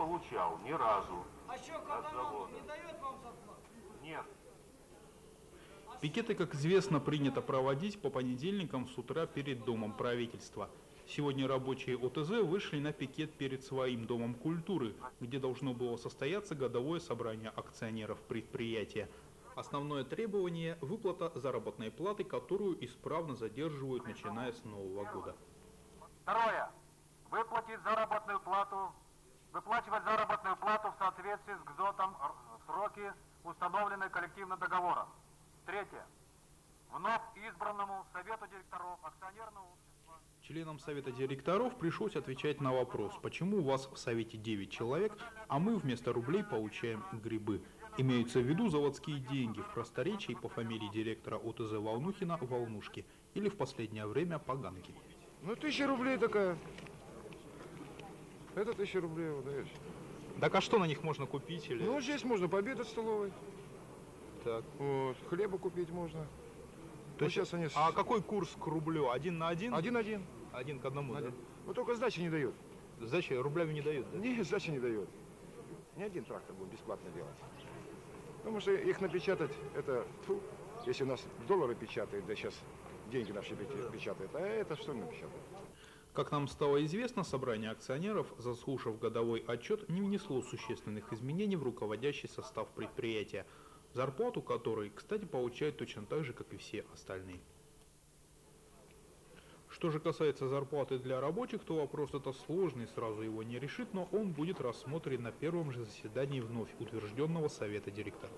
получал ни разу. А что, От Катанов завода. не дает вам зарплату? Нет. Пикеты, как известно, принято проводить по понедельникам с утра перед Домом правительства. Сегодня рабочие ОТЗ вышли на пикет перед своим Домом культуры, где должно было состояться годовое собрание акционеров предприятия. Основное требование – выплата заработной платы, которую исправно задерживают, начиная с Нового года. Второе. Выплатить заработную плату, выплачивать заработную плату в соответствии с ГЗОТом в сроки, установленные коллективным договором. Третье. Вновь избранному Совету директоров акционерного общества. Членам Совета директоров пришлось отвечать на вопрос, почему у вас в Совете 9 человек, а мы вместо рублей получаем грибы. Имеются в виду заводские деньги, в просторечии по фамилии директора ОТЗ Волнухина Волнушки или в последнее время Поганки. Ну, 1000 рублей такая. Это 1000 рублей выдаешь. Так а что на них можно купить? Или... Ну, здесь можно пообедать в столовой. Так. Вот, хлеба купить можно. То есть, сейчас они... А какой курс к рублю? 1 на 1? 1-1. 1 к 1, да? Вот только сдачи не дают. Сдачи рублями не дают, да? Нет, сдачи не дают. Ни один трактор будет бесплатно делать. Потому что их напечатать, это, фу, если у нас доллары печатают, да сейчас деньги наши печатают, а это что напечатают? Как нам стало известно, собрание акционеров, заслушав годовой отчет, не внесло существенных изменений в руководящий состав предприятия, зарплату которой, кстати, получают точно так же, как и все остальные. Что же касается зарплаты для рабочих, то вопрос это сложный, сразу его не решит, но он будет рассмотрен на первом же заседании вновь утвержденного Совета директоров.